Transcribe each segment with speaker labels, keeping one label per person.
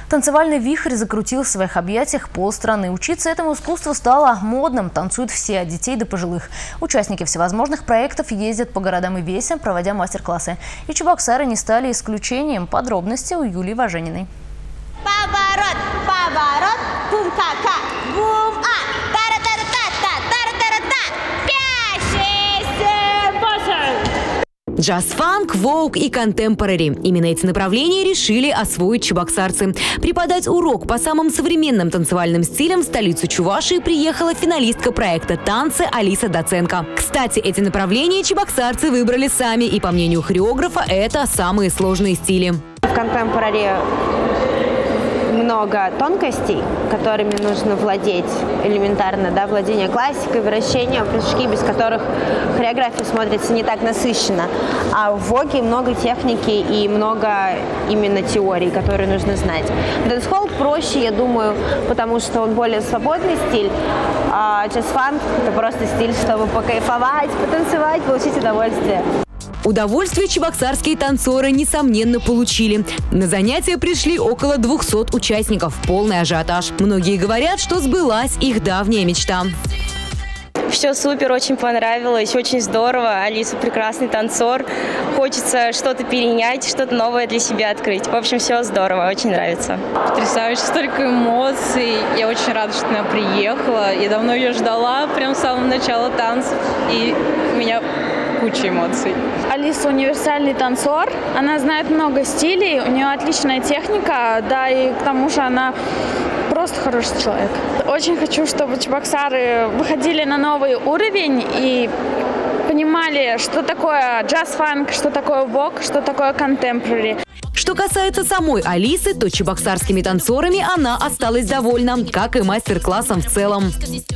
Speaker 1: Танцевальный вихрь закрутил в своих объятиях полстраны. Учиться этому искусству стало модным. Танцуют все, от детей до пожилых. Участники всевозможных проектов ездят по городам и весям, проводя мастер-классы. И чебоксары не стали исключением. Подробности у Юлии Важениной.
Speaker 2: Поворот, поворот, бум-ка-ка, бум-а, тара-тара-та-та, тара-тара-та, 5, 6, 7, 8.
Speaker 3: Джаз-фанк, воук и контемпорари. Именно эти направления решили освоить чебоксарцы. Преподать урок по самым современным танцевальным стилям в столицу Чувашии приехала финалистка проекта «Танцы» Алиса Доценко. Кстати, эти направления чебоксарцы выбрали сами, и, по мнению хореографа, это самые сложные стили.
Speaker 4: В контемпорари много тонкостей, которыми нужно владеть элементарно, да, владение классикой, вращением, прыжки, без которых хореография смотрится не так насыщенно. А в воге много техники и много именно теорий, которые нужно знать. Дэнс-холл проще, я думаю, потому что он более свободный стиль, а джаз-фанк – это просто стиль, чтобы покайфовать, потанцевать, получить удовольствие.
Speaker 3: Удовольствие чебоксарские танцоры, несомненно, получили. На занятия пришли около 200 участников. Полный ажиотаж. Многие говорят, что сбылась их давняя мечта.
Speaker 5: Все супер, очень понравилось, очень здорово. Алиса прекрасный танцор. Хочется что-то перенять, что-то новое для себя открыть. В общем, все здорово, очень нравится.
Speaker 6: Потрясающе, столько эмоций. Я очень рада, что она приехала. Я давно ее ждала, прям с самого начала танцев. И у меня куча эмоций.
Speaker 7: Алиса универсальный танцор, она знает много стилей, у нее отличная техника, да, и к тому же она просто хороший человек. Очень хочу, чтобы чебоксары выходили на новый уровень и понимали, что такое джаз-фанк, что такое вок, что такое контемпорари.
Speaker 3: Что касается самой Алисы, то чебоксарскими танцорами она осталась довольна, как и мастер-классом в целом.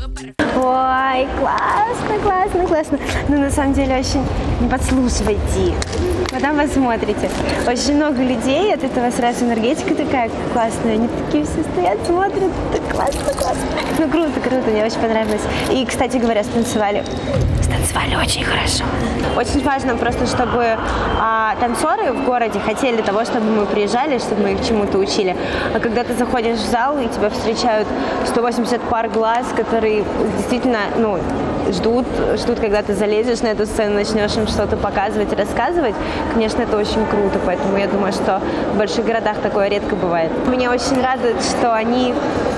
Speaker 4: Ой, классно, классно, классно. Но на самом деле очень не подслушивайте. Потом вы смотрите. Очень много людей, от этого сразу энергетика такая классная. Они такие все стоят, смотрят. Так классно, классно. Ну круто, круто, мне очень понравилось. И, кстати говоря, станцевали очень хорошо. Очень важно просто, чтобы танцоры в городе хотели того, чтобы мы приезжали, чтобы мы их чему-то учили. А когда ты заходишь в зал, и тебя встречают 180 пар глаз, которые действительно, ждут, когда ты залезешь на эту сцену, начнешь им что-то показывать, рассказывать, конечно, это очень круто. Поэтому я думаю, что в больших городах такое редко бывает. Меня очень радует, что они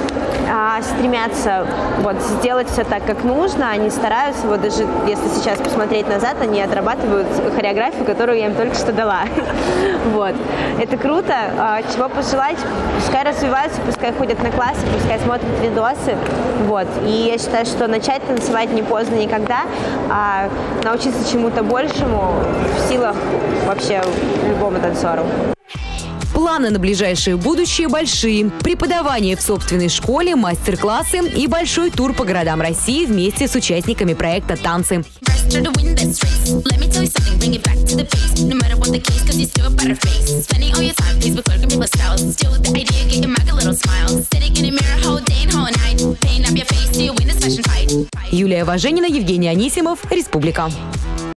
Speaker 4: стремятся сделать все так, как нужно. Они стараются, даже если сейчас посмотреть назад, они отрабатывают хореографию, которую я им только что дала. Это круто. Чего пожелать? Пускай развиваются, пускай ходят на классы, пускай смотрят видосы. И я считаю, что начать танцевать не поздно никогда, а научиться чему-то большему в силах вообще любому танцору.
Speaker 3: Планы на ближайшее будущее большие. Преподавание в собственной школе, мастер-классы и большой тур по городам России вместе с участниками проекта «Танцы». Юлия Важенина, Евгений Анисимов, Республика.